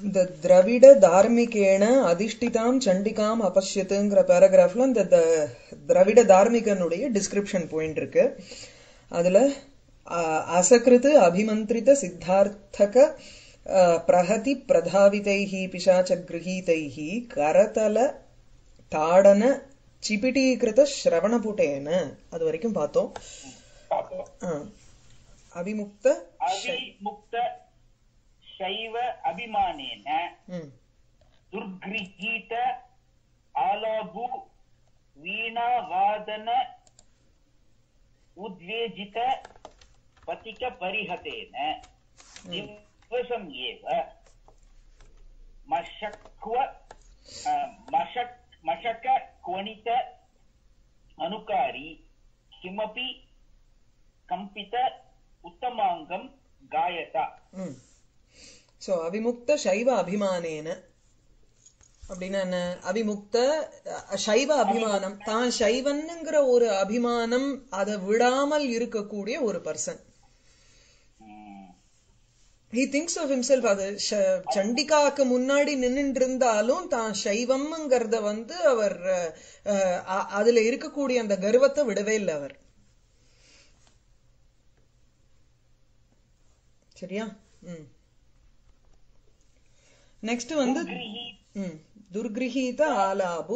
இந்த திரவிட தார்மிகேன அதிஷ்டிதாம் சண்டிகாம் அபஷ்யத்துங்கிற பேராகிராஃப்ல இந்த Dravida தார்மிகனுடைய description point இருக்கு. அதுல அசகிருத் அபிமந்திரித சித்தார்த்தக பிரஹதி பிரதாவிதைஹி பிசாச்ச கிரஹீதைஹி கரதல தாடன சிபிடீகிருத ஸ்ரவணபுடேன அது வரைக்கும் பார்த்தோம். அவிமுக்த शैव अभिमानेन दुर्गृहीत आलाभु वीणा वादन उद्वेजित पतिक परिहतेन दिवसम् एव मशक क्वणित अनुकारी किमपि कंपित उत्तमांगम गायता. சோ அவிமுக்த சைவ அபிமானேன அப்படின்னா என்ன? அவிமுக்த சைவ அபிமானம், தான் சைவன்ங்கிற ஒரு அபிமானம் அதை விடாமல் இருக்கக்கூடிய ஒரு person. he thinks of himself. அது சண்டிகாக்கு முன்னாடி நின்னுட்டு இருந்தாலும் தான் சைவம்ங்கிறத அவர் அதுல இருக்கக்கூடிய அந்த கர்வத்தை விடவே இல்லை அவர். சரியா? நெக்ஸ்ட் துர்கிரஹீத ஆலாபு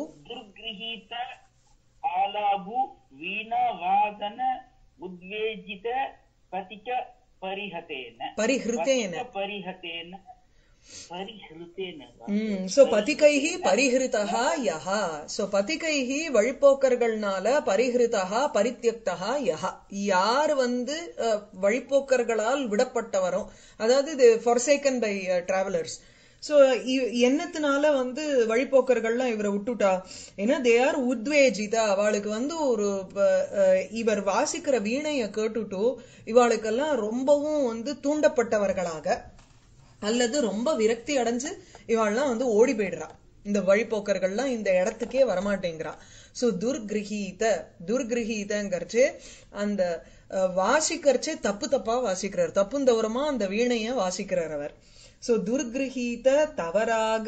வீணா வாதன உத்வேஜித பதிக பரிஹதேன சோ பதிகைஹி பரிஹிருதஹ யஹ. சோ பதிகைஹி வழிப்போக்கர்கள்னால பரிஹிருதஹ பரித்யக்தஹ யஹ, யார் வழிப்போக்கர்களால் விடப்பட்டவரோ, அதாவது இது forsaken by travelers. சோ என்னத்தினால வழிப்போக்கர்கள்லாம் இவரை விட்டுட்டா? ஏன்னா தே ஆர் உத்வேஜிதா. அவளுக்கு ஒரு இவர் வாசிக்கிற வீணைய கேட்டுட்டு இவாளுக்கெல்லாம் ரொம்பவும் தூண்டப்பட்டவர்களாக அல்லது ரொம்ப விரக்தி அடைஞ்சு இவாள்லாம் ஓடி போயிடுறா. இந்த வழிப்போக்கர்கள்லாம் இந்த இடத்துக்கே வரமாட்டேங்கிறா. சோ துர்கிரஹீதங்கிறச்சு அந்த வாசிக்கிறச்சே தப்பா வாசிக்கிறார், தப்புந்தவரமா அந்த வீணைய வாசிக்கிறார் அவர். சோ துர்கிரஹீத தவறாக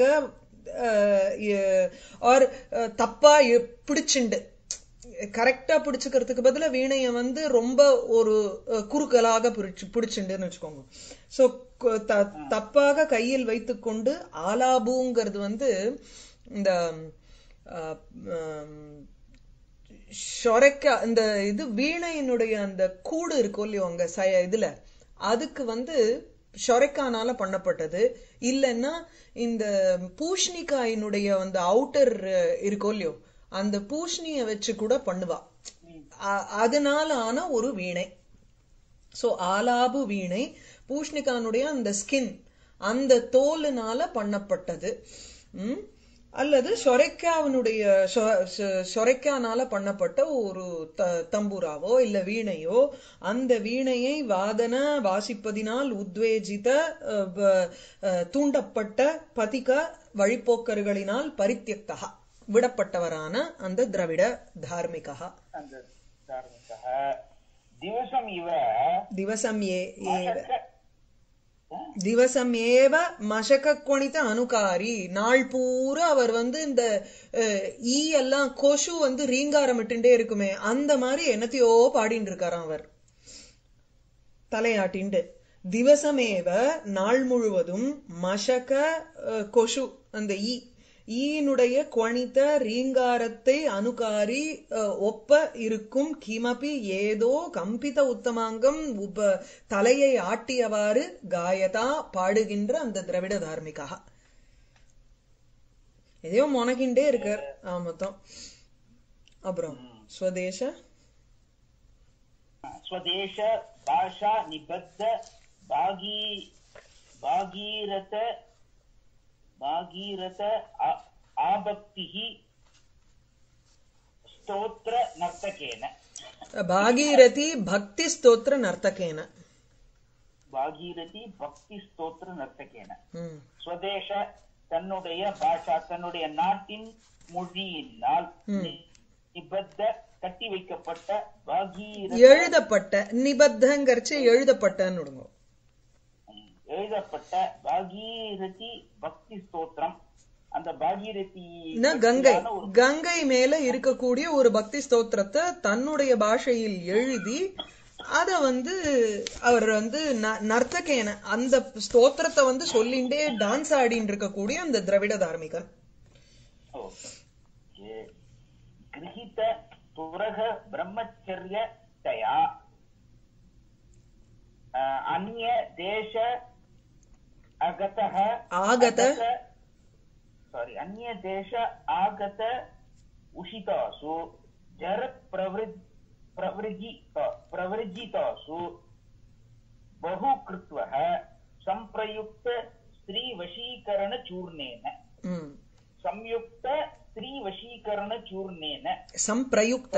ஆர் தப்பா பிடிச்சுண்டு, கரெக்டா பிடிச்சுக்கிறதுக்கு பதிலா வீணைய ரொம்ப ஒரு குறுக்கலாக பிடிச்சுண்டுன்னு வச்சுக்கோங்க. சோ தப்பாக கையில் வைத்துக்கொண்டு ஆலாபுங்கிறது இந்த ஷொரைக்கா, இந்த இது வீணையினுடைய அந்த கூடு இருக்கும் இல்லையோ அங்க இதுல, அதுக்கு ஷொரைக்கானால பண்ணப்பட்டது. இல்லைன்னா இந்த பூஷ்ணிக்காயினுடைய அந்த அவுட்டர் இருக்கும் இல்லையோ, அந்த பூஷ்ணிய வச்சு கூட பண்ணுவா, அதனால ஆன ஒரு வீணை. சோ ஆலாபு வீணை பூஷ்ணிகானுடைய அந்த ஸ்கின், அந்த தோலுனால பண்ணப்பட்டது. அல்லது ஷொரைக்கானால பண்ணப்பட்ட ஒரு தம்புராவோ இல்ல வீணையோ, அந்த வீணையை வாசிப்பதினால் உத்வேஜித தூண்டப்பட்ட பதிக வழிப்போக்கர்களினால் பரித்யக்தா விடப்பட்டவரான அந்த திரவிட தார்மிகா. திவசம் ஏவ மசக குணித அனுகாரி. நாள் பூரா அவர் இந்த ஈ எல்லாம் கொசு ரீங்காரமிட்டுண்டே இருக்குமே, அந்த மாதிரி என்னத்தையோ பாடிட்டு இருக்காராம் அவர் தலையாட்டிண்டு. திவசமேவ நாள் முழுவதும் மசக கொசு அந்த ஈனுடைய குணித ரீங்காரத்தை அனுகாரி ஒப்ப இருக்கும் கிமபி ஏதோ கம்பித உத்தமாங்கம் தலையை ஆட்டியவாறு காயதா பாடுகின்ற அந்த திரவிட தார்மிகா. எதையோ மொனகிண்டே இருக்கார் மொத்தம். அப்புறம் ஸ்வதேச பாஷா நிபத்த भागीरथ आभक्तिः स्तोत्र नर्तकेन. भागीरथी भक्ति स्तोत्र नर्तकेन. भागीरथी भक्ति स्तोत्र नर्तकेन. स्वदेश தன்னுடைய பாஷா தன்னுடைய நாட்டின் மொழியினால் நிபத்த கட்டி வைக்கப்பட்ட பாகீரத எழுதப்பட்ட நிபத்தங்கர்ச்சி எழுதப்பட்டன்னு எழுதப்பட்ட பாகீரதி பக்தி ஸ்தோத்திரம். அந்த பாகீரதி கங்கை மேல இருக்கக்கூடிய ஒரு பக்தி ஸ்தோத்திரத்தை தன்னுடைய பாஷையில் எழுதி அத அவர் நர்த்தகேன அந்த ஸ்தோத்திரத்தை சொல்லிண்டே டான்ஸ் ஆடின்னு இருக்கக்கூடிய அந்த திராவிட தார்மிகன். கிரஹித துரக பிரம்மச்சரிய தயா அந்நிய தேச அந்நிய தேச ஆகத உஷிதாசு ஜர பிரவர்ஜிதாசு பஹு கிருத்வஹ சம்பிரயுக்த ஸ்திரீ வசீகரண சூர்ணேன संयुक्त स्त्री वशीकरण चूर्णेन संप्रयुक्त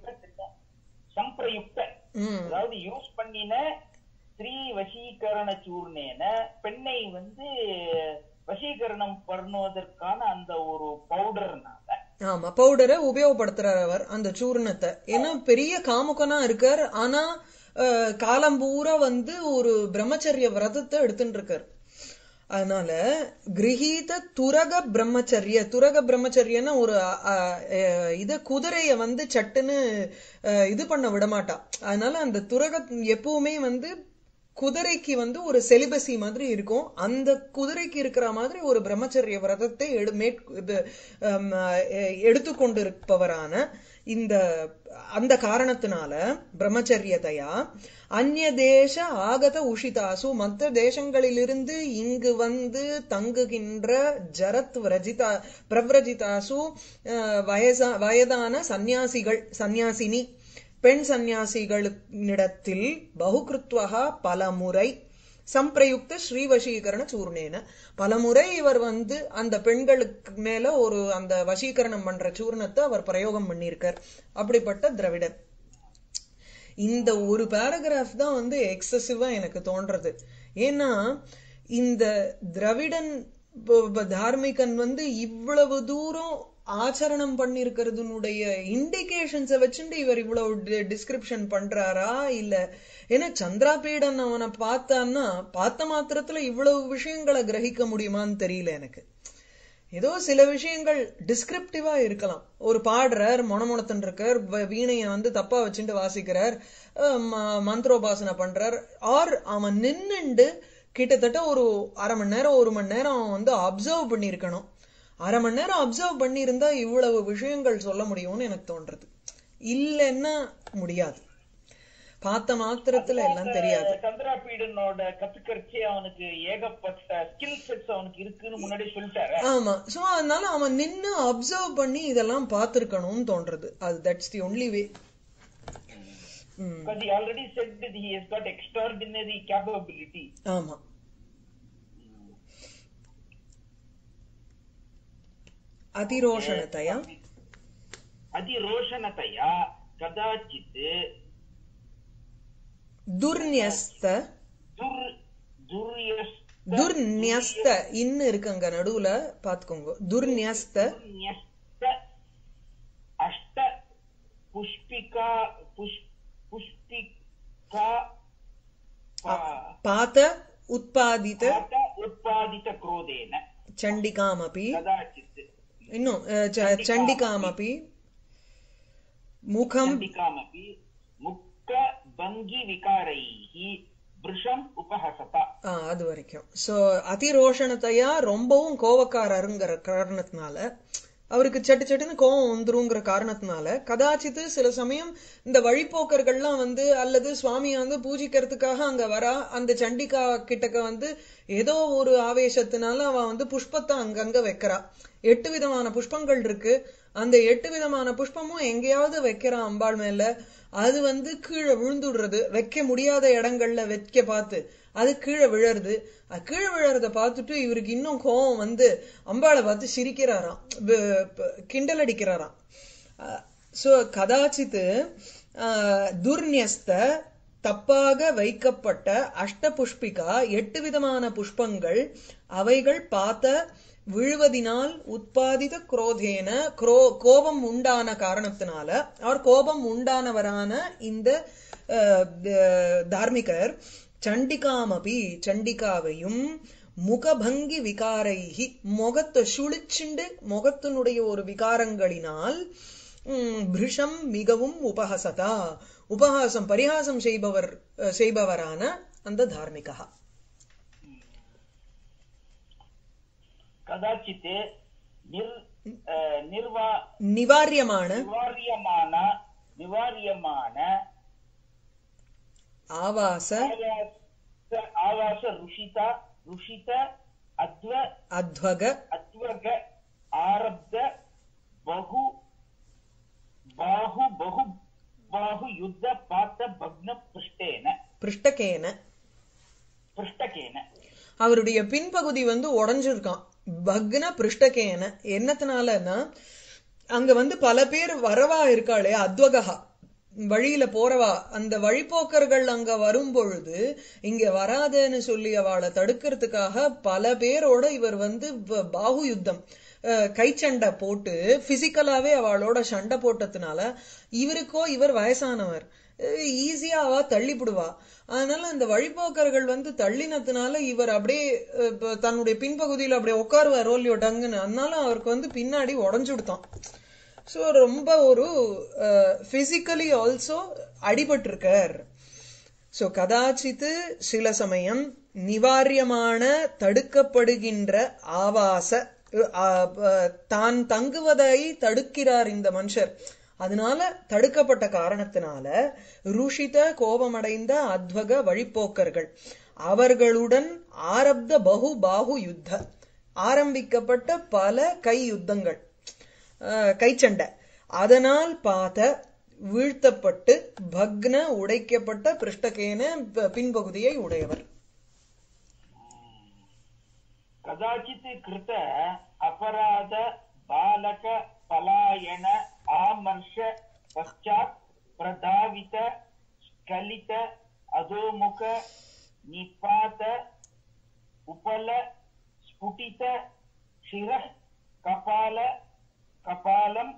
அதாவது யூஸ் பண்ணின ஸ்திரீ வசீகரண சூர்ணேன பெண்ணை வசீகரணம் பண்ணுவதற்கான அந்த ஒரு பவுடர்னால. ஆமா, பவுடரை உபயோகப்படுத்துறார் அவர் அந்த சூர்ணத்தை. ஏன்னா பெரிய காமுகனா இருக்கார், ஆனா காலம்பூரா ஒரு பிரம்மச்சரிய விரதத்தை எடுத்துட்டு இருக்கார். அதனால கிரகீத துரக பிரம்மச்சரியன்னா ஒரு குதிரைய சட்டுன்னு இது பண்ண விடமாட்டா. அதனால அந்த துரக எப்பவுமே குதிரைக்கு ஒரு செலிபசி மாதிரி இருக்கும். அந்த குதிரைக்கு இருக்கிற மாதிரி ஒரு பிரம்மச்சரிய விரதத்தை எடுத்துக்கொண்டிருப்பவரான அந்த காரணத்தினால பிரம்மச்சரியதையா அந்நிய தேச ஆகத உஷிதாசு மற்ற தேசங்களிலிருந்து இங்கு தங்குகின்ற ஜரத் பிரவ்ரஜிதாசு வயதான சந்நியாசினி பெண் சந்நியாசிகளிடத்தில் பகுகிருத்வஹா பலமுறை சம்பிரயுக்த ஸ்ரீவசீகரண சூர்ணேன பலமுறை இவர் அந்த பெண்களுக்கு மேல அந்த வசீகரணம் பண்ற சூர்ணத்தை அவர் பிரயோகம் பண்ணியிருக்கார். அப்படிப்பட்ட திராவிடர். இந்த ஒரு பேராகிராஃப் தான் எக்ஸசிவா எனக்கு தோன்றது. ஏன்னா இந்த திராவிடன் தார்மிகன் இவ்வளவு தூரம் ஆச்சரணம் பண்ணிருக்கிறதுனுடைய இண்டிகேஷன்ஸை வச்சுட்டு இவர் இவ்வளவு டிஸ்கிரிப்ஷன் பண்றாரா இல்ல? ஏன்னா சந்திராபீடன் அவனை பார்த்த மாத்திரத்துல இவ்வளவு விஷயங்களை கிரகிக்க முடியுமான்னு தெரியல எனக்கு. ஏதோ சில விஷயங்கள் டிஸ்கிரிப்டிவா இருக்கலாம். ஒரு பாடுறார், மொனமொனத்தன் இருக்கார், வீணைய தப்பா வச்சுட்டு வாசிக்கிறார், மந்திரோபாசனை பண்றார், ஆர் அவன் நின்னுண்டு கிட்டத்தட்ட ஒரு அரை மணி நேரம் 1 மணி நேரம் அவன் அப்சர்வ் பண்ணிருக்கணும். அரை மணி நேரம் அப்சர்வ் பண்ணி இருந்தா இவ்வளவு விஷயங்கள் சொல்ல முடியும்னு எனக்கு தோன்றது. இல்லைன்னா முடியாது. பார்த்த மாத்திரத்துல எல்லாம் தெரியாது. சந்திராபீடனோட கத்துக்கரிச்சு அவனுக்கு ஏகப்பட்ட ஸ்கில் செட்ஸ் அவனுக்கு இருக்குன்னு முன்னாடி சொல்லிட்டாரு. ஆமா, சோ அதனால அவன் நின்னு அப்சர்வ் பண்ணி இதெல்லாம் பார்த்திருக்கணும்னு தோன்றது. அது that's the only way. Because he already said that he has got extraordinary capability. ஆமா. அதிரோஷணதயா கதாச்சித் துர்நியஸ்த இன்னு இருக்குங்க நடுவுல பாத்துக்கோங்க. துர்நியஸ்த அஷ்ட புஷ்பிகா பாத உத்பாதித क्रोधेन चण्डिकामपि இன்னும் चण्डिकामपि मुखं मुक्क भंगी विकारैः ब्रुशं उपहसता. அது வரைக்கும். சோ அதிரோஷணத்தையா ரொம்பவும் கோவக்காரருங்கிற காரணத்தினால அவருக்கு சட்டு சட்டுன்னு கோவம் வந்துருங்கிற காரணத்தினால கதாச்சித்து சில சமயம் இந்த வழிபோக்கர்கள்லாம் அல்லது சுவாமிய பூஜிக்கிறதுக்காக அங்க வரா அந்த சண்டிகா கிட்டக்க ஏதோ ஒரு ஆவேசத்தினால அவ புஷ்பத்தை அங்கங்க வைக்கிறா. 8 விதமான புஷ்பங்கள் இருக்கு. அந்த 8 விதமான புஷ்பமும் எங்கேயாவது வைக்கிறா அம்பாள் மேல. அது கீழே விழுந்துடுறது. வைக்க முடியாத இடங்கள்ல வைக்க பார்த்து அது கீழே விழறது. கீழே விழறத பார்த்துட்டு இவருக்கு இன்னும் கோவம் அம்பாளை பார்த்து சிரிக்கிறாராம், கிண்டல் அடிக்கிறாராம். சோ கதாச்சித்து துர்நியஸ்த தப்பாக வைக்கப்பட்ட அஷ்ட புஷ்பிகா 8 விதமான புஷ்பங்கள் அவைகள் பார்த்த விழுவதினால் உத்பாதித குரோதேன கோபம் உண்டான காரணத்தினால அவர் கோபம் உண்டானவரான இந்த தார்மிகர் சண்டிகாமபி சண்டிகாவையும் முகபங்கி விகாரைஹி முகத்தை சுழிச்சுண்டு முகத்தினுடைய ஒரு விகாரங்களினால் பிருஷம் மிகவும் உபஹசதா உபஹாசம் பரிகாசம் செய்பவரான அந்த தார்மிகா. கதாச்சித் நிவாரியமான ஆவாச ருஷித அத்வக ஆரப்த பகு யுத்த பாத்த பக்ன பிருஷ்டகேன அவருடைய பின்பகுதி உடைஞ்சிருக்கான். பக்ன பிருஷ்டகேன என்னத்தினாலன்னா அங்க பல பேர் வரவா இருக்காளே அத்வகா வழியில போறவா அந்த வழிபோக்கர்கள் அங்க வரும் பொழுது இங்க வராதேன்னு சொல்லி அவளை தடுக்கிறதுக்காக பல பேரோட இவர் பாகு யுத்தம் கைச்சண்டை போட்டு பிசிக்கலாவே அவளோட சண்டை போட்டதுனால இவர் வயசானவர் ஈஸியா அவ தள்ளிவிடுவா. அதனால அந்த வழிபோக்கர்கள் தள்ளினதுனால இவர் அப்படியே தன்னுடைய பின்பகுதியில அப்படியே உட்காருவார் ரோல்லியோ டங்குன்னு. அதனால அவருக்கு பின்னாடி உடஞ்சுடுத்தான். சோ ரொம்ப ஒரு பிசிக்கலி ஆல்சோ அடிபட்டிருக்கார். சோ கதாச்சித்து சில சமயம் நிவாரியமான தடுக்கப்படுகின்ற ஆவாச தான் தங்குவதை தடுக்கிறார் இந்த மனுஷர். அதனால தடுக்கப்பட்ட காரணத்தினால ருஷித கோபமடைந்த அத்வக வழிப்போக்கர்கள் அவர்களுடன் ஆரப்த பாகு யுத்த ஆரம்பிக்கப்பட்ட பல கை யுத்தங்கள் கைச்சண்டை அதனால் பாத வீழ்த்தப்பட்டு பக்ன உடைக்கப்பட்ட பிருஷ்டகேன பின்பகுதியை உடையவர். கதாச்சித் கிருத அபராத பாலக பலாயன ஆமர்ஷ பச்சாத் பிரதாவித ஸ்கலித அதோமுக நிபாத உபல ஸ்புடித சிர கபாலம்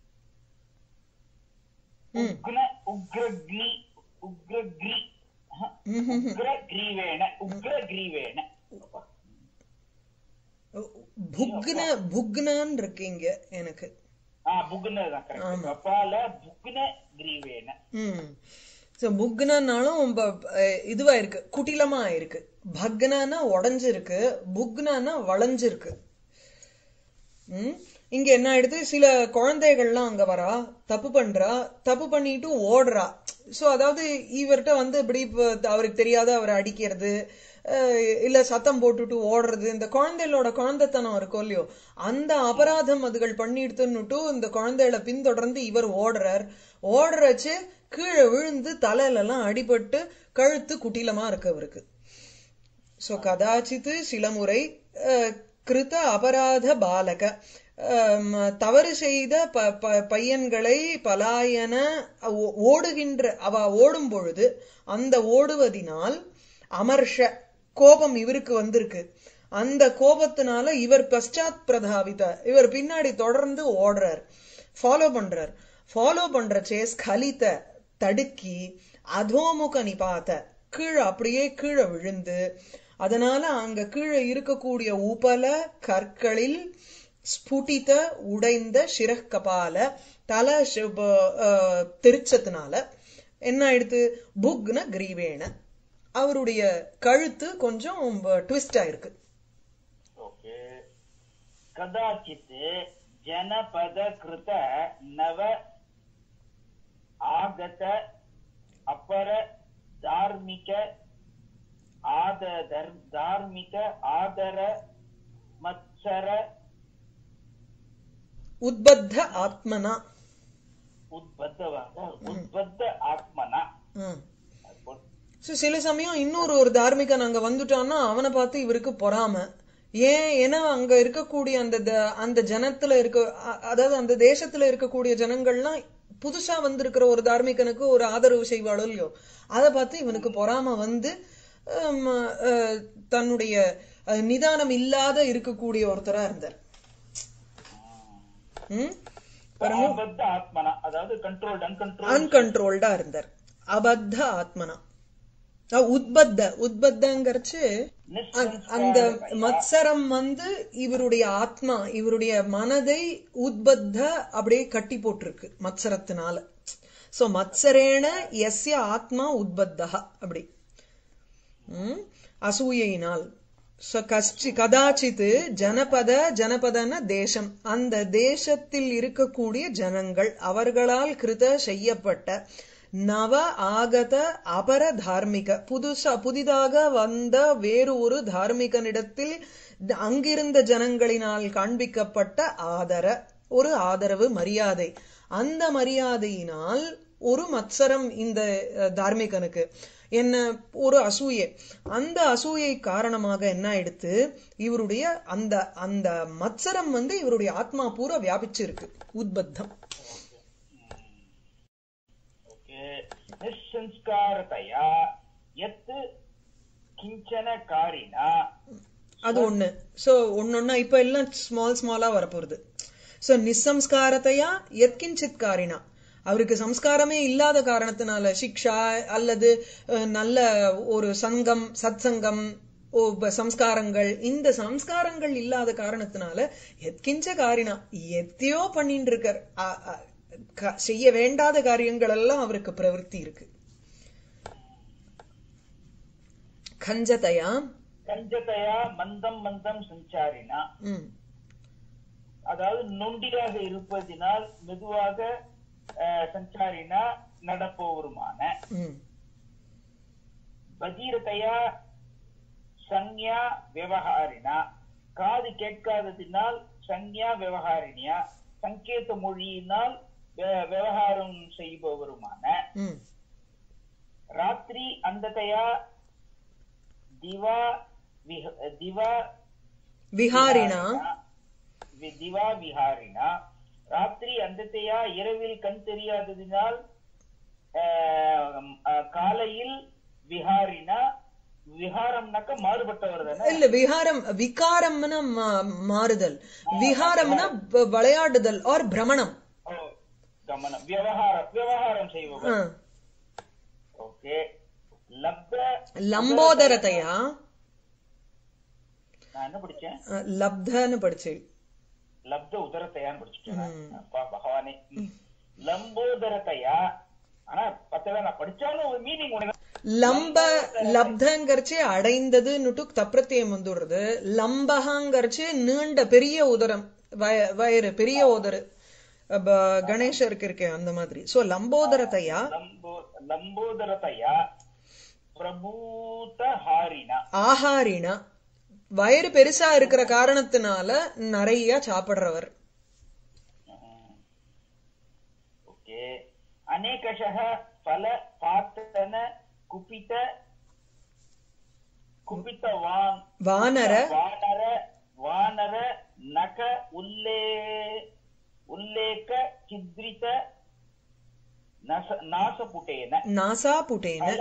உக்ரகிரீவேண புக்னான் இருக்கீங்க எனக்கு புக்னாலும் இதுவா இருக்கு குட்டிலமா இருக்கு. பக்னானா உடஞ்சிருக்கு, புக்னானா வளைஞ்சிருக்கு. இங்க என்ன ஆயிடுது சில குழந்தைகள்லாம் அங்க வரா தப்பு பண்றா தப்பு பண்ணிட்டு ஓடுறா. சோ அதாவது இவர்கிட்ட இப்படி அவருக்கு தெரியாத அவரை அடிக்கிறது இல்ல சத்தம் போட்டுட்டு ஓடுறது இந்த குழந்தைகளோட குழந்தைத்தனம் இருக்கும் இல்லையோ அந்த அபராதம் அதுகள் பண்ணிடுத்துன்னுட்டு இந்த குழந்தைகளை பின்தொடர்ந்து இவர் ஓடுறச்சு கீழே விழுந்து தலையில எல்லாம் அடிபட்டு கழுத்து குட்டிலமா இருக்கு அவருக்கு. சோ கதாச்சித்து சில முறை கிருத அபராத பாலக தவறு செய்த பையன்களை பலாயன ஓடுகின்ற அவ ஓடும் பொழுது அந்த ஓடுவதினால் அமர்ஷ கோபம் இவருக்கு வந்திருக்கு. அந்த கோபத்தினால இவர் பశ్చాத் பிரதாவித இவர் பின்னாடி தொடர்ந்து ஓடுறார், ஃபாலோ பண்றச்சே ஸ்கலித தடுக்கி அதோமுக நிபாத்த கீழே அப்படியே கீழே விழுந்து அதனால அங்க கீழே இருக்கக்கூடிய உபல கற்களில் ஸ்புடித உடைந்த சிரக்கபால தலை தெரிச்சதுனால என்ன ஆயிடுத்து புக்ன கிரீவேண அவருடைய கழுத்து கொஞ்சம் ட்விஸ்ட் ஆயிருக்கு. கதாச்சித் ஜனபத கிருத நவ ஆகத அபர தார்மிக ஆதர மத்சர உத்பத்த ஆத்மனா சில சமயம் இன்னொரு தார்மிகன் அங்க வந்துட்டான்னா அவனை பார்த்து இவருக்கு பொறாம. ஏன்னா அங்க இருக்கக்கூடிய அந்த ஜனத்துல இருக்க அதாவது அந்த தேசத்துல இருக்கக்கூடிய ஜனங்கள்லாம் புதுசா வந்திருக்கிற ஒரு தார்மிகனுக்கு ஒரு ஆதரவு செய்வாளோ இல்லையோ அதை பார்த்து இவனுக்கு பொறாம தன்னுடைய நிதானம் இல்லாத இருக்கக்கூடிய ஒருத்தரா இருந்தார். அன்கண்ட்ரோல்டா இருந்தார். அபத்த ஆத்மனா உத்பத்தங்கிறச்சு அந்த மத்சரம் வந்து இவருடைய ஆத்மா இவருடைய மனதை உத்பத்த அப்படியே கட்டி போட்டிருக்கு மத்சரத்தினால. சோ மத்சரேன எஸ்ய ஆத்மா உத்பத்தா அப்படி அசூயினால். கதாச்சித் ஜனபதன தேசம், அந்த தேசத்தில் இருக்கக்கூடிய ஜனங்கள் அவர்களால் கிருத செய்யப்பட்ட நவ ஆகத அபர தார்மிக புதிதாக வந்த வேறு ஒரு தார்மிகனிடத்தில் அங்கிருந்த ஜனங்களினால் காண்பிக்கப்பட்ட ஒரு ஆதரவு மரியாதை, அந்த மரியாதையினால் ஒரு மத்சரம் இந்த தார்மிகனுக்கு என்ன ஒரு அசூயை, அந்த அசூயை காரணமாக என்ன ஆயிடுத்து இவருடைய அந்த அந்த மத்சரம் வந்து இவருடைய ஆத்மா பூரா வியாபிச்சு இருக்கு. உத்பத்தம் அது ஒண்ணு. சோ ஒன்னொன்னா இப்ப எல்லாம் ஸ்மாலா வரப்போகுது. சோ நிசம்ஸ்காரத்தையா எத்கிஞ்சித் காரினா, அவருக்கு சம்ஸ்காரமே இல்லாத காரணத்தினால சிக்ஷா அல்லது நல்ல ஒரு சங்கம் சத்சங்கம் சம்ஸ்காரங்கள், இந்த சம்ஸ்காரங்கள் இல்லாத காரணத்தினால எத்கிஞ்ச காரினா எத்தையோ பண்ணிட்டு இருக்கார், செய்ய வேண்டாத காரியங்கள் எல்லாம் அவருக்கு பிரவருத்தி இருக்கு. கஞ்சதையா மந்தம் மந்தம் சஞ்சாரினா, அதாவது நொண்டியாக இருப்பதினால் மெதுவாக சஞ்சாரினா நடப்போருமான. பதீரதையா சஞ்ஞா விவகாரினா, காது கேட்காததினால் சஞ்ஞா விவகாரினியா, சங்கேத மொழியினால் விவகாரம் செய்பவருமான. ராத்திரி அந்ததையா திவா விஹாரினா ராத்திரி அந்தத்தையா இரவில் கண் தெரியாததினால் காலையில் விஹாரினா, விஹாரம்னாக்க மாறுபட்டவர் தானே. இல்ல விஹாரம் விகாரம்னா மாறுதல், விஹாரம்னா விளையாடுதல் ஆர் பிரமணம், கமனம், விவகாரம் செய்பவர். ஓகே. லம்போதரத்தையா நான் என்ன படிச்சேன், லப்தன்னு படிச்சேன், லப்த உதரத்தையான்னு படிச்சுட்டேன். பகவானே, லம்போதரத்தையா. ஆனா பத்தவே நான் படிச்சாலும் ஒரு மீனிங் உனக்கு லப்தங்கரிச்சு அடைந்ததுன்னுட்டு தப்பிரத்தியம் வந்துடுறது. லம்பகாங்கரிச்சு நீண்ட பெரிய உதரம், வயிறு பெரிய உதரு, கணேசருக்கு இருக்கேன் அந்த மாதிரி. சோ லம்போதரத்தையா லம்போதரத்தையா பிரபூத ஹாரினா, ஆஹாரினா வயிறு பெருசா இருக்கிற காரணத்தினால நிறைய சாப்பிடுறவர். ஓகே. அநேகஷः பல பாத்தன குபித வானர வானர நக உல்லேக சித்ரித நாசாபுட்டேன,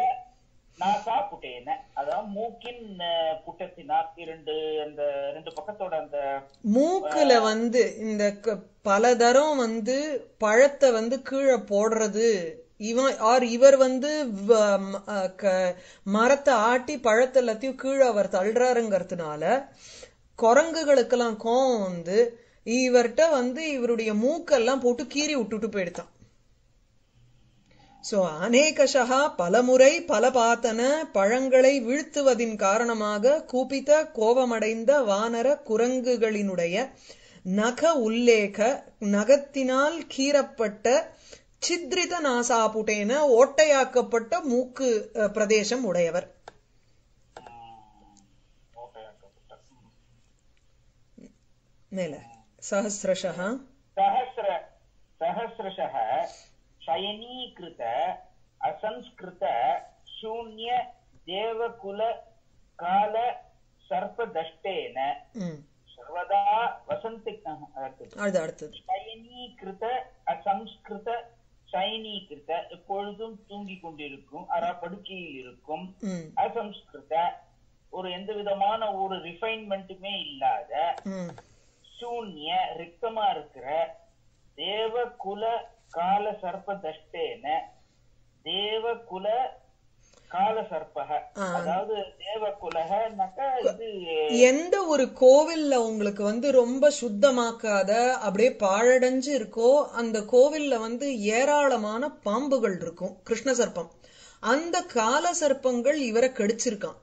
அதாவது மூக்கின் புட்டத்தினால் ரெண்டு பக்கத்தோட அந்த மூக்குல வந்து இந்த பலதரம் வந்து பழத்தை வந்து கீழே போடுறது. இவர் வந்து மரத்தை ஆட்டி பழத்தை எல்லாத்தையும் கீழே அவர் தள்ளுறாருங்கிறதுனால குரங்குகளுக்கெல்லாம் கோவம் வந்து இவர்கிட்ட வந்து இவருடைய மூக்கெல்லாம் போட்டு கீறி விட்டுட்டு போயிடுதான். சோ அநேகஷா பலமுறை பல பாத்தன பழங்களை வீழ்த்துவதின் காரணமாக கூப்பித்த கோபமடைந்த வானர குரங்குகளினுடைய நக உல்லேக நகத்தினால் கீறப்பட்ட சித்ரித நாசாபுட்டேன ஓட்டையாக்கப்பட்ட மூக்கு பிரதேசம் உடையவர். மேல சஹஸ்ரஷः சயனீகிருத அசம்ஸ்கிருத சூன்ய தேவகுல கால சர்ப்பதஷ்டேன சர்வதா வசந்தி. அடுத்தது சயனீகிருத அசம்ஸ்கிருத, சயனீகிருத எப்பொழுதும் தூங்கிக் கொண்டிருக்கும், படுக்கையில் இருக்கும். அசம்ஸ்கிருத ஒரு எந்த விதமான ஒரு ரிஃபைன்மெண்ட்டுமே இல்லாத, சூன்ய ரிக்தமா இருக்கிற, தேவகுல கால சர்ப்பதஷ்டேன தேவகுல கால சர்ப்பக, அதாவது தேவகுலகனாக்கா இது எந்த ஒரு கோவில்ல உங்களுக்கு வந்து ரொம்ப சுத்தமாக்காத அப்படியே பாழடைஞ்சு இருக்கோ அந்த கோவில்ல வந்து ஏராளமான பாம்புகள் இருக்கும், கிருஷ்ண சர்ப்பம். அந்த கால சர்ப்பங்கள் இவரை கடிச்சிருக்கான்.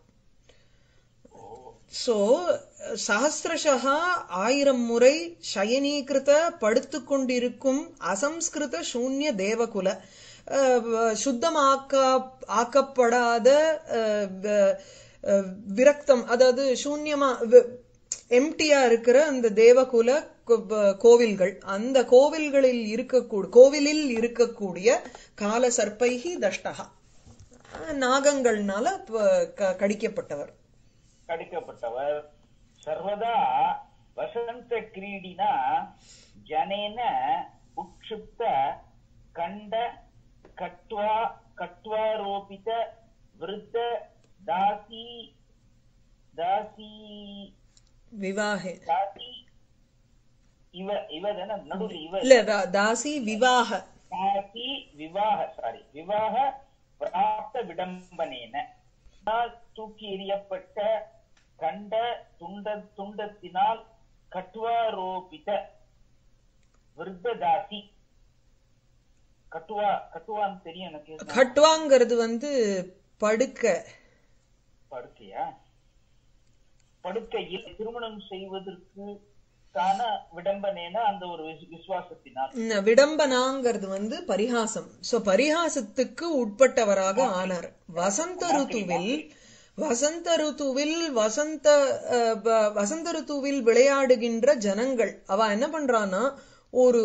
சோ சஹசிரஷா 1000 முறை சயனீகிருத படுத்து கொண்டிருக்கும் அசம்ஸ்கிருத சூன்ய தேவகுல, ஆக்கப்படாத விரக்தம், அதாவது சூன்யமா எம்டியா இருக்கிற அந்த தேவகுல கோவில்கள், அந்த கோவிலில் இருக்கக்கூடிய கால சர்ப்பைஹி தஷ்டகா, நாகங்கள்னால கடிக்கப்பட்டவர். சர்வதா வசந்த கிரீடினா ஜனேன உக்ஷிப்த கண்ட கட்வாரோபித விருத்த தாசி விவாஹே இவதான நடுவில் இவ இல்ல, தாசி விவாஹ விவாக பிராப்த விடம்பனேன தூக்கி எறியப்பட்ட கண்ட துண்டத்தினால் கட்வாரோபித விருத்ததாசி. கட்டுவான்னு தெரியும் எனக்கு. கட்டுவாங்கிறது வந்து படுக்கையா? படுக்கையில் திருமணம் செய்வதற்கு விடம்பனேன அந்த ஒரு விசுவாசத்தினால். விடம்பனாங்கிறது வந்து பரிகாசம். சோ பரிகாசத்துக்கு உட்பட்டவராக ஆனார். வசந்த ருத்துவில் விளையாடுகின்ற ஜனங்கள் அவ என்ன பண்றான்னா, ஒரு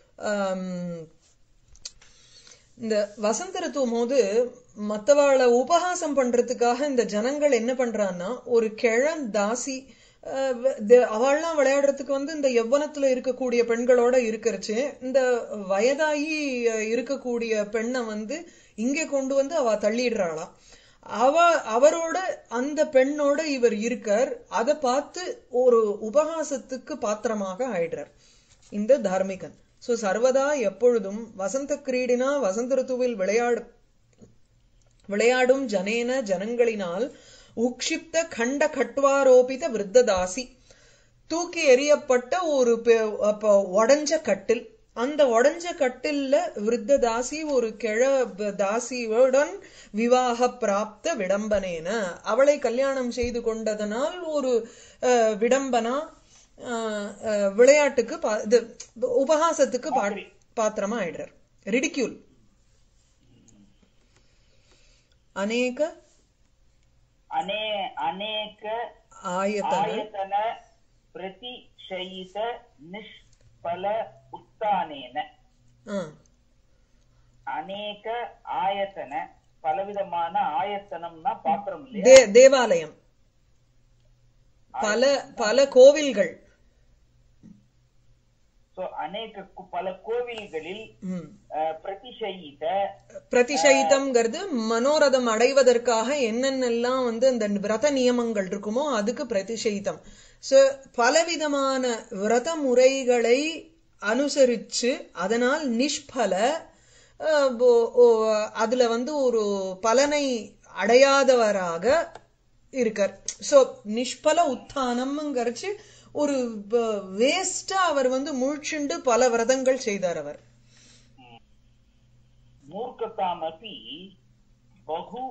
இந்த வசந்த ருத்து போது மத்தவாளை உபகாசம் பண்றதுக்காக இந்த ஜனங்கள் என்ன பண்றான்னா, ஒரு கிழன் தாசி அவள்லாம் விளையாடுறதுக்கு வந்து இந்த யவ்வனத்துல இருக்கக்கூடிய பெண்களோட இருக்கிறச்சு, இந்த வயதாகி இருக்கக்கூடிய பெண்ணை வந்து இங்கே கொண்டு வந்து அவ தள்ளிடுறாளாம். அவரோட அந்த பெண்ணோட இவர் இருக்கார். அதை பார்த்து ஒரு உபகாசத்துக்கு பாத்திரமாக ஆயிடுறார் இந்த தார்மிகன். சோ சர்வதா எப்பொழுதும் வசந்த கிரீடினா வசந்த ருத்துவில் விளையாடும் ஜனங்களினால் உக்ஷிப்த கண்ட கட்வாரோபித விருத்ததாசி, தூக்கி எறியப்பட்ட ஒரு உடஞ்ச கட்டில், அந்த உடஞ்ச கட்டில்ல விருத்ததாசி ஒரு தாசியுடன் விவாக பிராப்த விடம்பனேன, அவளை கல்யாணம் செய்து கொண்டதனால் ஒரு விடம்பனா விளையாட்டுக்கு உபகாசத்துக்கு பாத்திரமா ஆயிடுறார். ரிடிக்யூல். அநேக ஆயத்தன பிரதிஷயித நிஷ்பல உத்தானேன. அநேக ஆயத்தன பலவிதமான ஆயத்தனம்னா பாத்திரம் இல்லையா, தேவாலயம், பல கோவில்கள். பல கோவில்களில் பிரதிஷயிதம்ங்கிறது மனோரதம் அடைவதற்காக என்னென்னலாம் வந்து அந்த விரத நியமங்கள் இருக்குமோ அதுக்கு பிரதிஷயிதம். சோ பலவிதமான விரத முறைகளை அனுசரிச்சு அதனால் நிஷ்பல, அதுல வந்து ஒரு பலனை அடையாதவராக இருக்கார். சோ நிஷ்பல உத்தானம்ங்கிறச்சு ஒரு வேஸ்டா அவர் வந்து முழிச்சுண்டு பல விரதங்கள் செய்தார் அவர். மூர்க்கதாமபி பகு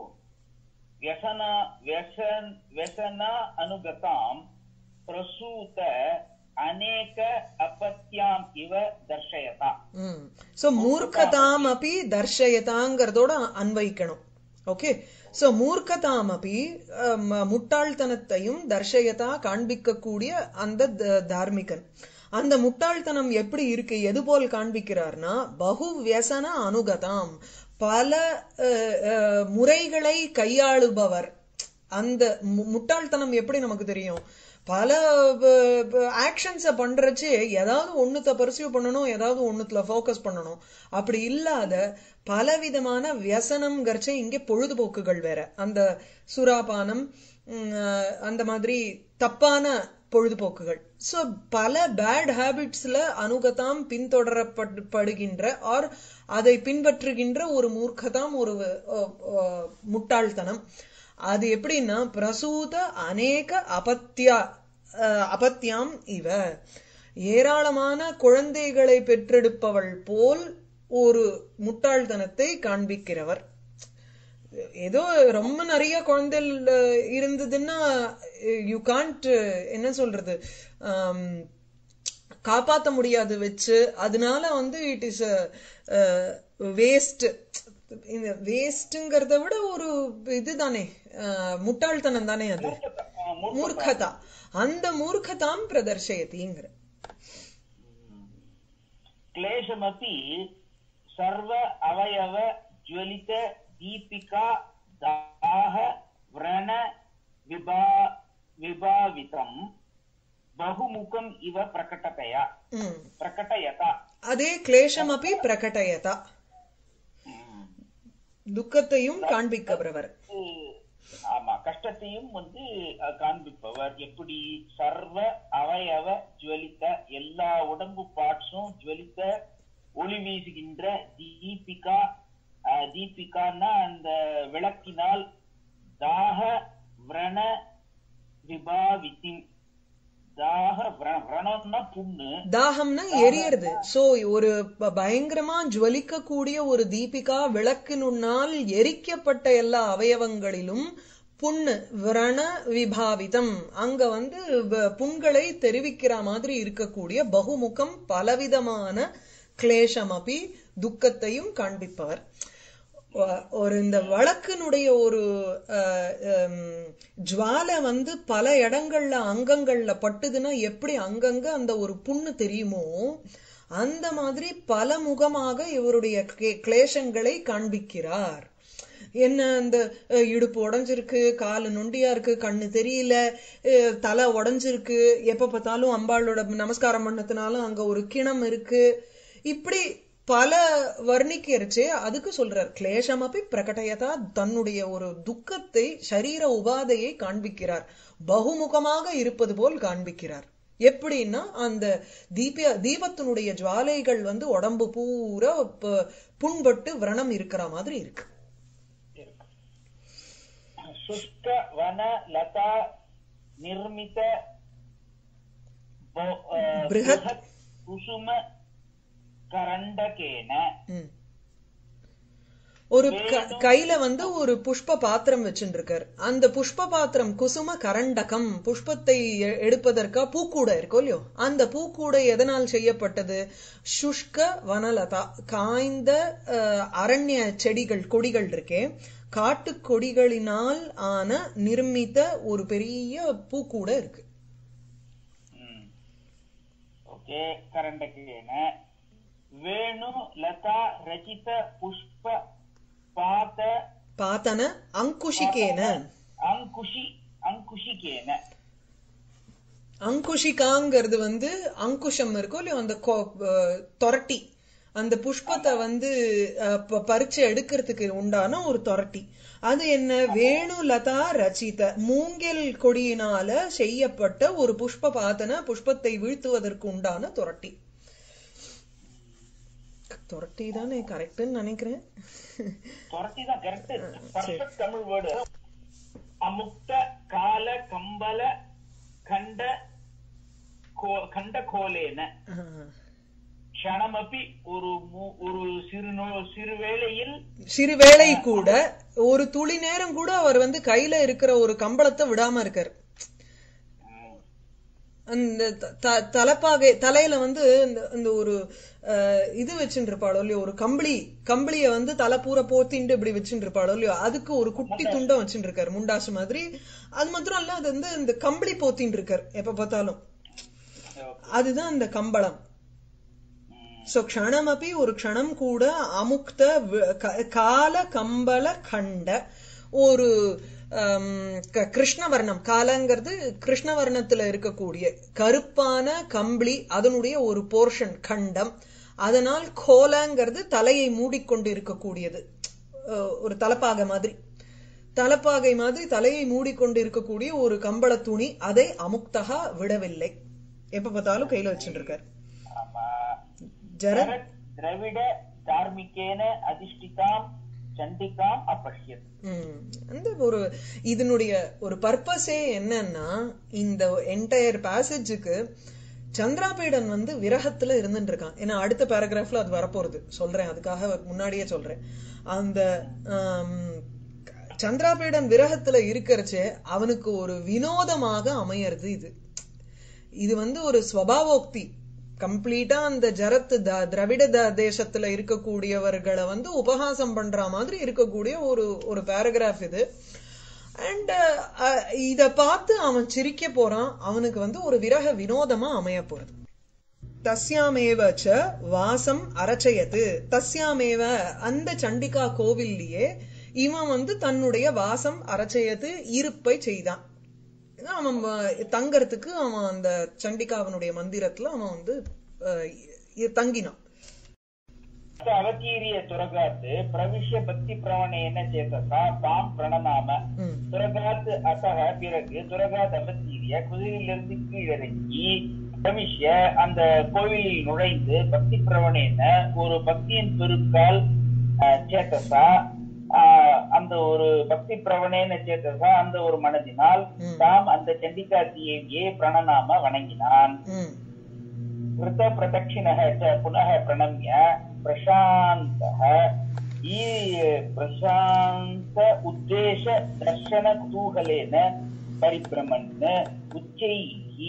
व्यसन अनुगताम प्रसूत अनेक अपत्याम इव दर्शयता. சோ மூர்க்கதாம் அபி தர்ஷயதாங்கிறதோட அன்வைக்கணும். ஓகே. சோ மூர்க்கதாம் அபி முட்டாள்தனத்தையும் தர்ஷயதா காண்பிக்கக்கூடிய அந்த தார்மிகன். அந்த முட்டாள்தனம் எப்படி இருக்கு, எது போல் காண்பிக்கிறார்னா, பகு வியசன அனுகதாம், பல முறைகளை கையாளுபவர். அந்த முட்டாள்தனம் எப்படி நமக்கு தெரியும், பல ஆக்ஷன்ஸ பண்றச்சு ஏதாவது ஒண்ணுத்த பர்சியூ பண்ணணும், ஏதாவது ஒண்ணுத்துல போக்கஸ் பண்ணணும். அப்படி இல்லாத பலவிதமான வியசனம்ங்கிறச்சே இங்கே பொழுதுபோக்குகள் வேற. அந்த சுராபானம், அந்த மாதிரி தப்பான பொழுதுபோக்குகள். சோ பல பேட் ஹேபிட்ஸ்ல அனுகதாம் பின்தொடரப்படுகின்ற ஆர் அதை பின்பற்றுகின்ற ஒரு மூர்க்கதாம், ஒரு முட்டாள்தனம். அது எப்படின்னா பிரசூத அநேக அபத்தியாம் இவ, ஏராளமான குழந்தைகளை பெற்றெடுப்பவள் போல் ஒரு முட்டாள்தனத்தை காண்பிக்கிறவர். ஏதோ ரொம்ப நிறைய குழந்தை இருந்ததுன்னா யூ காண்ட், என்ன சொல்றது, காப்பாத்த முடியாது வச்சு, அதனால வந்து இட் இஸ் வேஸ்ட். இந்த வேஸ்ட்ங்கிறத விட ஒரு இதுதானே, முட்டாள்தனம் தானே அது, மூர்க்கதா. அந்த மூர்க்கதாம் பிரதர்ஷயதிங்கிற. क्लेशमपि सर्व अवयव ज्वलित दीपिका दाह व्रण विभावितं बहुमुखम् इव प्रकटयता. அதே क्लेशमपि प्रकटयता, துக்கத்தையும் காண்பிக்கவர். ஆமா, கஷ்டத்தையும் வந்து காண்பிப்பவர். எப்படி? சர்வ அவயவ ஜுவலித்த, எல்லா உடம்பு பார்ட்ஸும் ஜுவலித்த, ஒளி வீசுகின்ற தீபிகா. தீபிகான்னா அந்த விளக்கினால், தாக விரண விபாவித்தின், தாக விரணம்னா புண்ணு, தாகம்னா எரியறது. சோ ஒரு பயங்கரமா ஜுவலிக்க கூடிய ஒரு தீபிகா விளக்கினுன்னால் எரிக்கப்பட்ட எல்லா அவயவங்களிலும் புண்ணு, விரண விபாவிதம், அங்க வந்து புண்களை தெரிவிக்கிற மாதிரி இருக்கக்கூடிய பகுமுகம், பலவிதமான கிளேஷமபி, துக்கத்தையும் காண்பிப்பவர். ஒரு இந்த வழக்கினுடைய ஒரு ஜுவாலை வந்து பல இடங்கள்ல அங்கங்கள்ல பட்டுதுன்னா எப்படி அங்கங்க அந்த ஒரு புண்ணு தெரியுமோ, அந்த மாதிரி பல முகமாக இவருடைய கிளேஷங்களை காண்பிக்கிறார். என்ன, அந்த இடுப்பு உடைஞ்சிருக்கு, காலு நொண்டியா இருக்கு, கண்ணு தெரியல, தலை உடைஞ்சிருக்கு, எப்ப பார்த்தாலும் அம்பாளோட நமஸ்காரம் பண்ணத்தினாலும் அங்க ஒரு கிணம் இருக்கு, இப்படி பல வர்ணிக்கிறச்சே அதுக்கு சொல்றார். கிளேஷமபி பிரகடயதா, தன்னுடைய ஒரு துக்கத்தை, சரீர உபாதையை காண்பிக்கிறார், பகுமுகமாக இருப்பது போல் காண்பிக்கிறார். எப்படின்னா அந்த தீபத்தினுடைய ஜுவாலைகள் வந்து உடம்பு பூரா புண்பட்டு விரணம் இருக்கிற மாதிரி இருக்கு. சுஷ்க வன லதா நிர்மித பிருஹத் குசும கரண்டகேன, ஒரு கையில வந்து ஒரு புஷ்ப பாத்திரம் வச்சுருக்கார். அந்த புஷ்ப பாத்திரம் குசும கரண்டகம், புஷ்பத்தை எடுப்பதற்கா பூக்கூடை இருக்கோ இல்லையோ, அந்த பூக்கூடை எதனால் செய்யப்பட்டது? சுஷ்க வனலதா, காய்ந்த அரண்ய செடிகள், கொடிகள் இருக்கே, காட்டு கொடிகளினால் ஆன நிர்மித்த ஒரு பெரிய பூக்கூடை இருக்கு. ஓகே, கரண்டகேன வேணு லதா ரச்சித புஷ்ப பாத்தன அங்குஷிகேன, அங்குஷிகேன. அங்குஷிகாங்கிறது வந்து அங்குஷம் இருக்கும் இல்லையோ, அந்த தொரட்டி, அந்த புஷ்பத்தை வந்து பறிச்சு எடுக்கிறதுக்கு உண்டான ஒரு தொரட்டி. அது என்ன? வேணு லதா ரச்சித, மூங்கில் கொடியினால செய்யப்பட்ட ஒரு புஷ்ப பாத்தன, புஷ்பத்தை வீழ்த்துவதற்கு உண்டான தொரட்டி. தொரட்டி தானே கரெக்ட்னு நினைக்கிறேன். தொரட்டி தான் கரெக்ட், பர்ஃபெக்ட் தமிழ் வேர்டு. அமுக்த கால கம்பல கண்ட கோலேன க்ஷணமபி, ஒரு சிறுவேளை கூட, ஒரு துளி நேரம் கூட அவர் வந்து கையில இருக்கிற ஒரு கம்பளத்தை விடாம இருக்காரு. அந்த தலைப்பாகை தலையில வந்து இந்த ஒரு இது வச்சுட்டு இருப்பாளோ இல்லையோ, ஒரு கம்பளிய வந்து தலை பூரா போத்திண்டு இப்படி வச்சுட்டு இருப்பாளோ இல்லையோ, அதுக்கு ஒரு குட்டி துண்டம் வச்சுட்டு இருக்காரு, முண்டாசு மாதிரி. அது மாத்திரம் இல்ல, அது வந்து இந்த கம்பளி போத்தின்னு இருக்காரு எப்ப பார்த்தாலும், அதுதான் அந்த கம்பளம். சோ க்ஷணமபி, ஒரு க்ஷணம் கூட, அமுக்த கால கம்பள கண்ட, ஒரு கிருஷ்ணவர்ணம், காலங்கிறது கிருஷ்ணவர்ணத்துல இருக்கக்கூடிய கருப்பான கம்பளி, அதனுடைய ஒரு போர்ஷன் கண்டம். அதனால் கோலங்கிறது தலையை மூடிக்கொண்டு இருக்கக்கூடியது, ஒரு தலப்பாக மாதிரி தலப்பாகை மாதிரி தலையை மூடிக்கொண்டு இருக்கக்கூடிய ஒரு கம்பள துணி, அதை அமுக்தகா விடவில்லை, எப்ப பார்த்தாலும் கையில வச்சுட்டு இருக்காரு. ஜரத் திரவிட தார்மிகேன அதிஷ்டிதாம் சண்டிகாம் அப்பஷ்யத். அந்த ஒரு இதனுடைய ஒரு பர்பஸே என்னன்னா, இந்த என்டையர் பேசேஜுக்கு சந்திராபீடன் வந்து விரகத்துல இருந்துட்டு இருக்கான். ஏன்னா அடுத்த பேராகிராஃப்ல அது வரப்போறது, சொல்றேன், அதுக்காக முன்னாடியே சொல்றேன். அந்த சந்திராபீடன் விரகத்துல இருக்கிறச்சே அவனுக்கு ஒரு வினோதமாக அமையறது. இது வந்து ஒரு ஸ்வபாவோக்தி. கம்ப்ளீட்டா அந்த ஜரத் திரவிட தேசத்துல இருக்கக்கூடியவர்களை வந்து உபகாசம் பண்ற மாதிரி இருக்கக்கூடிய ஒரு பேராகிராஃப் இது. அண்ட் இத பார்த்து அவன் சிரிக்க போறான். அவனுக்கு வந்து ஒரு விரக வினோதமா அமைய போறது. தஸ்யாமேவ ச வாசம் அரச்சயத்து. தஸ்யாமேவ அந்த சண்டிகா கோவில்லையே இவன் வந்து தன்னுடைய வாசம் அரச்சயத்து இருப்பை செய்தான். அவன் தங்கறதுக்கு அவன் அந்த சண்டிகாவனுடைய மந்திரத்துல அவன் வந்து தங்கினான். அவதீரிய துரகாத்து பிரவிஷ்ய பக்தி பிரவணேன சேதசா தாம் பிரணநாம. துரகாத்து அசக பிறகு துரகாத் அவதீரிய குதிரையிலிருந்து கீழிறங்கி பிரவிஷ்ய அந்த கோவிலில் நுழைந்து பக்தி பிரவணேன ஒரு பக்தியின் பெருக்கால் சேதசா அந்த ஒரு பக்தி பிரவணேன சேதசா அந்த ஒரு மனதினால் தாம் அந்த சண்டிகா தேவியை பிரணநாம வணங்கினான். கிருத பிரதட்சிணः च पुनः प्रणम्य प्रशान्तः प्रशान्त उद्देश दर्शन कुतूहलेन परिभ्रमन् उच्चैः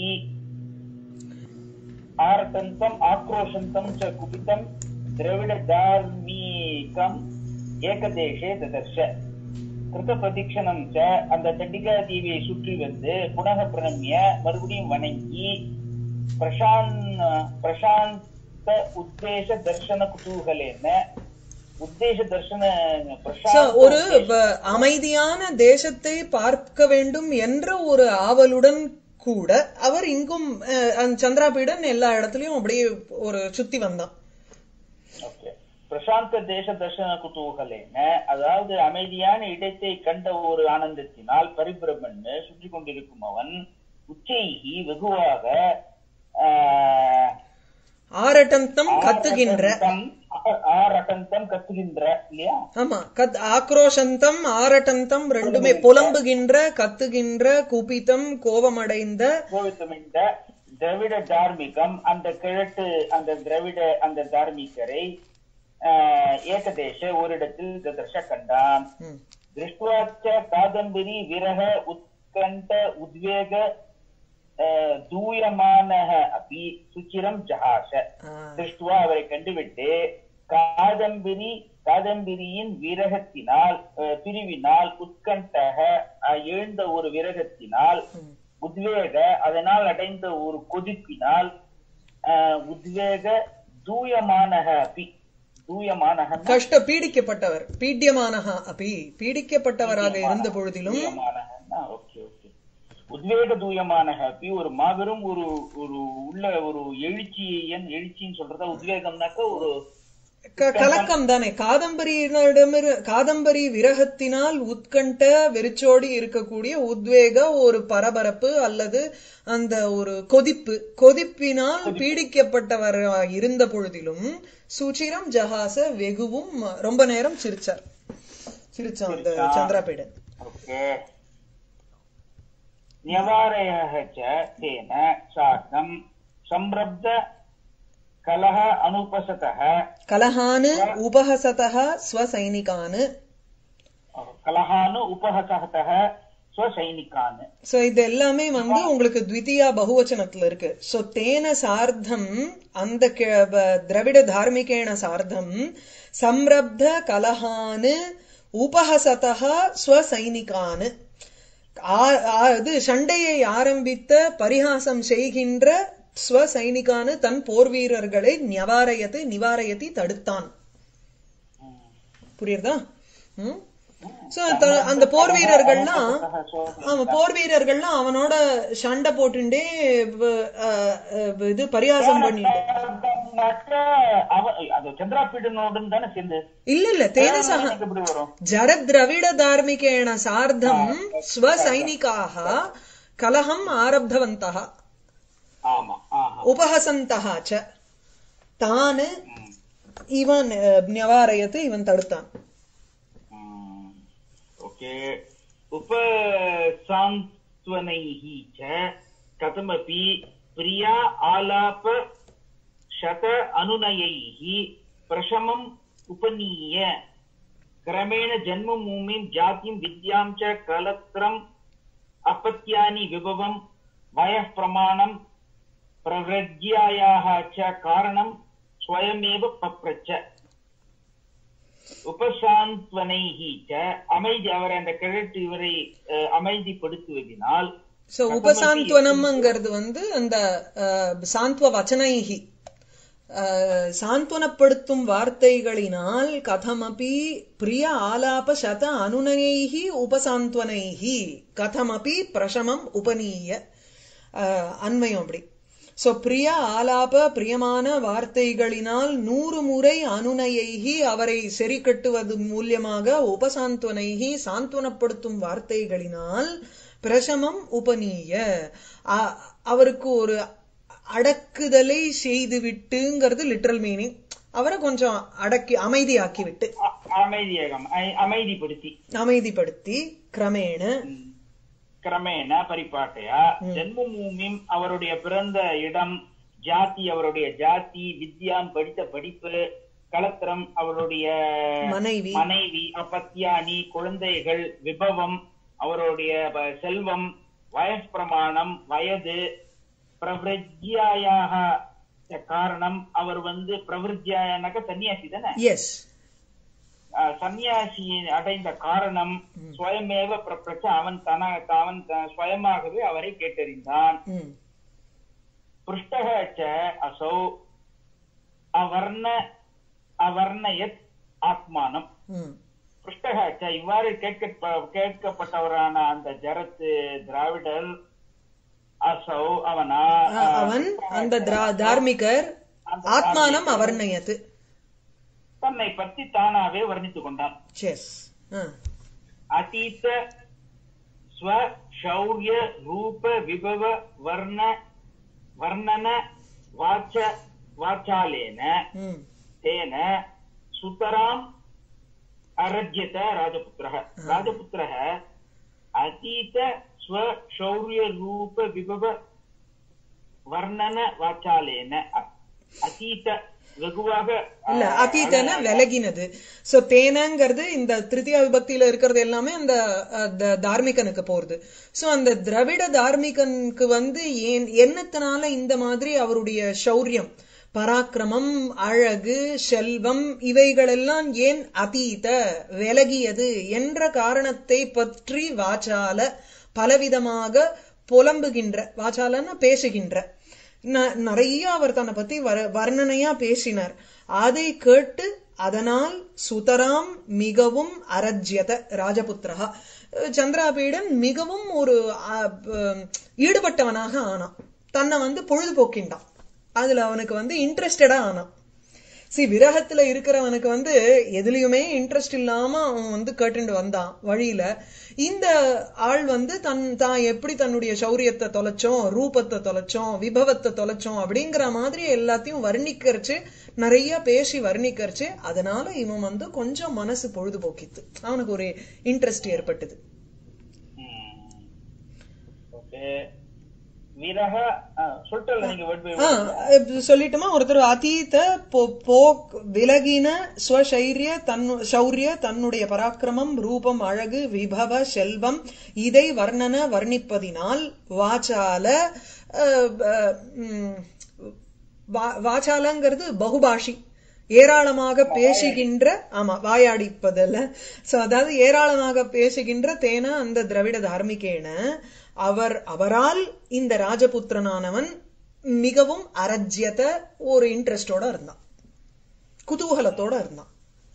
आरतन्तम् आक्रोशन्तम् च कुपितं द्रविडधार्मिकम् ஏகதேசே ததர்ஷ. கிருத பிரதீட்சணம் ச அந்த சண்டிகா தேவியை சுற்றி வந்து புனக பிரணமிய மறுபடியும் வணங்கி பிரசாந்த உத்தேச தர்சன குதூகலேன உத்தேச தர்சன ஒரு அமைதியான தேசத்தை பார்க்க வேண்டும் என்ற ஒரு ஆவலுடன் கூட அவர் இங்கும் சந்திராபீடன் எல்லா இடத்துலயும் அப்படியே ஒரு சுத்தி வந்தான். பிரசாந்த தேச தர்சன குதூகலேன அதாவது அமைதியான இடத்தை கண்ட ஒரு ஆனந்தத்தினால் பரிபிரமன் சுற்றி கொண்டிருக்கும் அவன் உச்சைகி வெகுவாக ஆரட்டந்தம் கத்துகின்ற இல்லையா? ஆமா, ஆக்ரோஷந்தம் ஆரட்டந்தம் ரெண்டுமே புலம்புகின்ற கத்துகின்ற குபிதம் கோபமடைந்த திரவிட தார்மிகம் அந்த கிழட்டு அந்த திரவிட அந்த தார்மிகரை ஏகதேச ஓரிடத்தில் ததர்ஷ கண்டான். திருஷ்டுவாச்ச காதம்பரி விரக உத்கண்ட உத்வேக தூயமானஹ அபி சுச்சிரம் ஜஹாஷ. திருஷ்டுவா அவரை கண்டுவிட்டு காதம்பரியின் விரகத்தினால் பிரிவினால் உத்கண்டக எழுந்த ஒரு விரகத்தினால் உத்வேக அதனால் அடைந்த ஒரு கொதிப்பினால் உத்வேக தூயமானஹ அபி கஷ்ட பீடிக்கப்பட்டவர் பீட்யமானஹா அபி பீடிக்கப்பட்டவராக இருந்த பொழுதிலும் உத்வேக தூயமானஹ அபி ஒரு மாபெரும் ஒரு உள்ள ஒரு எழுச்சின்னு சொல்றதா உத்வேகம்னாக்க ஒரு கலக்கம் தானே. காதம்பரி விரகத்தினால் உத்கண்ட வெறிச்சோடி இருக்கக்கூடிய உத்வேக ஒரு பரபரப்பு அல்லது அந்த ஒரு கொதிப்பினால் பீடிக்கப்பட்டவர் இருந்த பொழுதிலும் சுச்சிரம் ஜஹாச வெகுவும் ரொம்ப நேரம் சிரிச்சான் அந்த சந்திராபீடன். நியவாரயஹ சார்த்தம் சம்ரப்த கலஹ அனுபசதஹ கலஹானு உபஹசதஹ ஸ்வசைனிகானு கலஹானு உபஹசதஹ ஸ்வசைனிகானு. சோ இது எல்லாமே வந்து உங்களுக்கு த்விதியா பகுவச்சனத்துல இருக்கு. சோ தேன சார்த்தம் அந்த திரவிட தார்மிகேன சார்த்தம் சம்ரப்த கலஹானு உபஹசதஹ ஸ்வசைனிகானு அது சண்டையை ஆரம்பித்த பரிகாசம் செய்கின்ற ஸ்வசைனிகானு தன் போர் வீரர்களை நிவாரயத்தி தடுத்தான். புரியுறதா? அந்த போர் வீரர்கள்லாம் அவனோட சண்டை போட்டுண்டே இது பரிகாசம் பண்ணிட்டு சொன்னாக்க அது சந்திராபீடனோடு தானே சேர்ந்து இல்ல தேன சக எப்படி வரும்? ஜட திரவிட தார்மிகேண சார்த்தம் ஸ்வசைனிகாः கலஹம் ஆரப்தவந்தः ஆமா. உபஹசந்தः ச தான் இவன் நிவாரயத்து இவன் தடுத்தான். ஓகே. उपसान्त्वनैः च कथमपि प्रिया आलाप शत अनुनयैः प्रशमम् उपनीय क्रमेण जन्मभूमिं जातिं विद्यां च कलत्रम् अपत्यानि विभवं वयः प्रमाणं प्रवृद्ध्यायाः च कारणं स्वयमेव पप्रच्छ. உபசாந்த்வனைஹி ச அமைதி அவரை அந்த கிழட்டு இவரை அமைதிப்படுத்துவதினால். சோ உபசாந்த்வனம்ங்கிறது வந்து அந்த சாந்த்வ வச்சனைஹி சாந்த்வனப்படுத்தும் வார்த்தைகளினால் கதமபி பிரிய ஆலாப சத அனுநயைஹி உபசாந்த்வனைஹி கதமபி பிரசமம் உபநீய அன்வயம் அப்படி. சோ பிரிய ஆலாப பிரியமான வார்த்தைகளினால் 100 முறை அனுநயைஹி அவரை சரி கட்டுவது மூலியமாக உபசாந்த்வனைஹி சாந்த்வனப்படுத்தும் வார்த்தைகளினால் பிரசமம் உபநீய அவருக்கு ஒரு அடக்குதலை செய்து விட்டுங்கிறது லிட்டரல் மீனிங். அவரை கொஞ்சம் அடக்கி அமைதியாக்கி விட்டு அமைதிப்படுத்தி கிரமேண பரிபாட்டையா ஜென்மபூமிம் அவருடைய பிறந்த இடம், ஜாதி அவருடைய ஜாதி, வித்யாம் படித்த படிப்பு, கலத்திரம் அவருடைய மனைவி, அப்பத்தியானி குழந்தைகள், விபவம் அவருடைய செல்வம், வயஸ் பிரமாணம் வயது, பிரவருத்தியாக காரணம் அவர் வந்து பிரவருத்தியானாக்க சன்னியாசி தானே. எஸ், சன்னியாசி அடைந்த காரணம் ஸ்வயமேவ பிரப்ரச்ச அவன் ஸ்வயமாகவே அவரை கேட்டறிந்தான். புருஷ்டக அசௌ அவர்ணயத் ஆத்மானம். புருஷ்டக இவ்வாறு கேட்கப்பட்டவரான அந்த ஜரத்து திராவிடர் அசௌ அவன் அந்த தார்மிகர் ஆத்மானம் அவர்ணயத் தன்னை பற்றி தானாவே வர்ணித்துக் கொண்டான். அதீத ஸ்வ சௌர்ய ரூப விபவ வர்ணன வாச்சாலேன தேன சுதராம் அரஜ்யத ராஜபுத்திரः அதீத ஸ்வ சௌர்ய ரூப விபவ வர்ணன வாச்சாலேன அதீத வெகுவாக இல்ல அதீதன விலகினது. சோ தேனங்கிறது இந்த திருத்தியா விபக்தியில இருக்கிறது எல்லாமே அந்த தார்மிகனுக்கு போறது. சோ அந்த திரவிட தார்மிகனுக்கு வந்து என்னத்தினால இந்த மாதிரி அவருடைய சௌரியம், பராக்கிரமம், அழகு, செல்வம் இவைகளெல்லாம் ஏன் அதீத விலகியது என்ற காரணத்தை பற்றி வாச்சால பலவிதமாக புலம்புகின்ற, வாச்சாலன்னா பேசுகின்ற, நிறைய அவர் தன்னை பத்தி வர்ணனையா பேசினார். அதை கேட்டு அதனால் சுதராம் மிகவும் அரஜ்யத ராஜபுத்திரா சந்திராபீடன் மிகவும் ஒரு ஈடுபட்டவனாக ஆனான். தன்னை வந்து பொழுதுபோக்கின்றான், அதுல அவனுக்கு வந்து இன்ட்ரெஸ்டடா ஆனான். விரகத்துல இருக்கிறவனுக்கு வந்து எதுலயுமே இன்ட்ரெஸ்ட் இல்லாம அவன் வந்து கேட்டுண்டு வந்தான் வழியில. இந்த ஆள் வந்து தான் எப்படி தன்னுடைய சௌரியத்தை தொலைச்சோம், ரூபத்தை தொலைச்சோம், விபவத்தை தொலைச்சோம் அப்படிங்கிற மாதிரி எல்லாத்தையும் வர்ணிக்கரிச்சு, நிறைய பேசி வர்ணிக்கரிச்சு, அதனால இவன் வந்து கொஞ்சம் மனசு பொழுதுபோக்கித்து அவனுக்கு ஒரு இன்ட்ரெஸ்ட் ஏற்பட்டது. சொல்லிட்டுமா ஒருத்தர் அதீத விலகின ஸ்வசைரிய சௌரிய தன்னுடைய பராக்கிரமம், ரூபம், அழகு, விபவ, செல்வம் இதை வர்ணிப்பதினால் வாச்சால வாச்சாலங்கிறது பகுபாஷி, ஏராளமாக பேசுகின்ற, ஆமா வாயாடிப்பதல்ல. சோ அதாவது ஏராளமாக பேசுகின்ற தேன அந்த திரவிட தார்மிகேன அவரால் இந்த ராஜபுத்திரனானவன் மிகவும் அரஜ்யத ஒரு இன்ட்ரெஸ்டோட இருந்தான், குதூகலத்தோட இருந்தான்.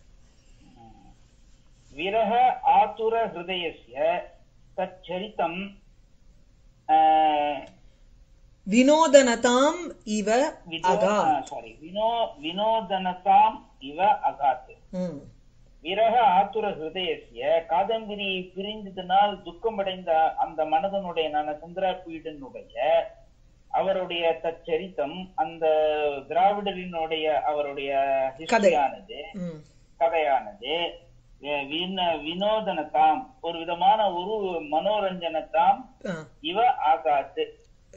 விரஹ ஆதுர ஹிருதயஸ்ய தச்சரிதம் வினோதனதாம் இவ அகாத். வினோதனதாம் இவ அகாத். ம். விரக ஆத்துர ஹிருதயசிய காதம்பரியை பிரிந்ததனால் துக்கமடைந்த அந்த மனதனுடைய சந்திராபீடனுடைய அவருடைய தச்சரித்தம் அந்த திராவிடரினுடைய அவருடைய ஹிஸ்டரியானது கதையானது வினோதனதாம் ஒரு விதமான ஒரு மனோரஞ்சனத்தாம் இவ ஆகாத்து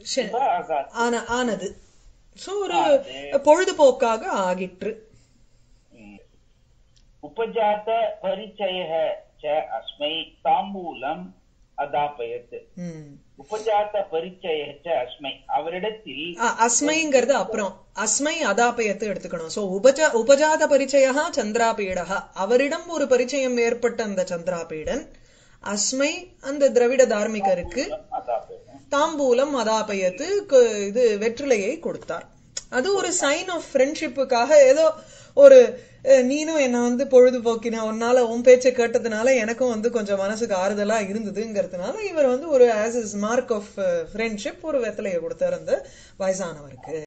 ஆனது. ஒரு பொழுதுபோக்காக ஆகிற்று. உபஜாத பரிச்சய அஸ்மை தாம்பூலம் அதாபயத். உபஜாத பரிச்சய அஸ்மை அவரிடத்தில் அஸ்மைங்கிறது அப்புறம் அஸ்மை அதாபயத்து எடுத்துக்கணும். சோ உபஜாத பரிச்சயா சந்திராபீடா அவரிடம் ஒரு பரிச்சயம் ஏற்பட்ட அந்த சந்திராபீடன் அஸ்மை அந்த திராவிட தார்மிகருக்கு தாம்பூலம் அதாபயத்து இது வெற்றிலையை கொடுத்தார். அது ஒரு சைன் ஆஃப் ஃப்ரெண்ட்ஷிப்புக்காக ஏதோ ஒரு நீனும் என்ன பொழுதுபோக்கின உன்னால உன் பேச்சை கேட்டதுனால எனக்கும் கொஞ்சம் மனசுக்கு ஆறுதலா இருந்ததுங்கிறதுனால இவர் ஒரு as his mark of friendship ஒரு வெத்தலையை கொடுத்தார் அந்த வயசானவருக்கு.